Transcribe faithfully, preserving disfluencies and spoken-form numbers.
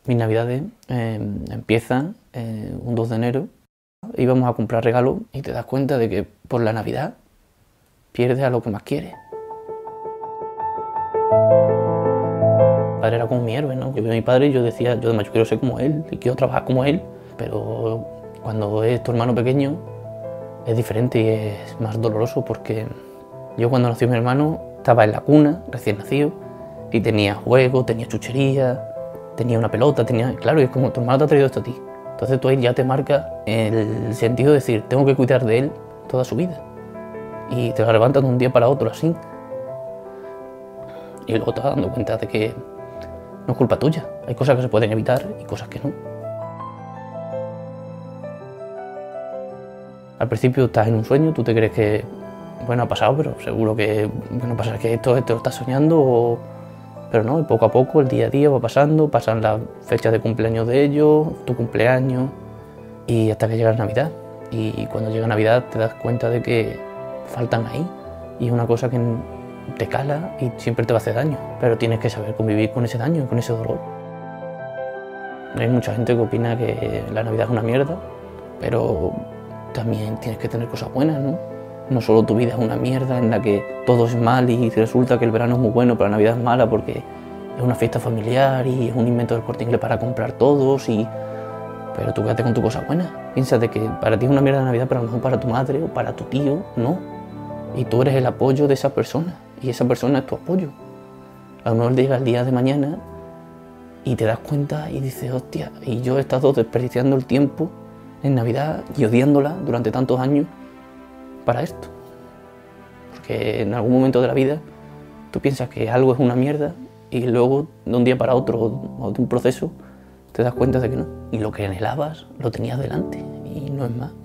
Mis navidades eh, empiezan eh, un dos de enero, íbamos a comprar regalos y te das cuenta de que por la Navidad pierdes a lo que más quieres. Mi padre era como mi héroe, ¿no? Yo veo a mi padre y yo decía, yo además yo quiero ser como él, y quiero trabajar como él, pero cuando es tu hermano pequeño es diferente y es más doloroso porque yo cuando nació mi hermano estaba en la cuna, recién nacido, y tenía juegos, tenía chuchería, tenía una pelota, tenía... Claro, y es como tu hermano te ha traído esto a ti. Entonces tú ahí ya te marca el sentido de decir, tengo que cuidar de él toda su vida. Y te lo levantas de un día para otro así. Y luego te vas dando cuenta de que no es culpa tuya. Hay cosas que se pueden evitar y cosas que no. Al principio estás en un sueño, tú te crees que, bueno, ha pasado, pero seguro que, bueno, pasa que esto te lo estás soñando, o... pero no, y poco a poco, el día a día va pasando, pasan las fechas de cumpleaños de ellos, tu cumpleaños, y hasta que llega la Navidad. Y cuando llega Navidad te das cuenta de que faltan ahí, y es una cosa que te cala y siempre te va a hacer daño, pero tienes que saber convivir con ese daño, con ese dolor. Hay mucha gente que opina que la Navidad es una mierda, pero también tienes que tener cosas buenas, ¿no? No solo tu vida es una mierda en la que todo es mal y resulta que el verano es muy bueno, pero la Navidad es mala porque es una fiesta familiar y es un invento del Corte Inglés para comprar todos y... Pero tú quédate con tu cosa buena. Piénsate que para ti es una mierda la Navidad, pero a lo mejor para tu madre o para tu tío, no. Y tú eres el apoyo de esa persona y esa persona es tu apoyo. A lo mejor llega el día de mañana y te das cuenta y dices, hostia, y yo he estado desperdiciando el tiempo en Navidad y odiándola durante tantos años para esto. Porque en algún momento de la vida tú piensas que algo es una mierda y luego de un día para otro o de un proceso te das cuenta de que no. Y lo que anhelabas lo tenías delante y no es más.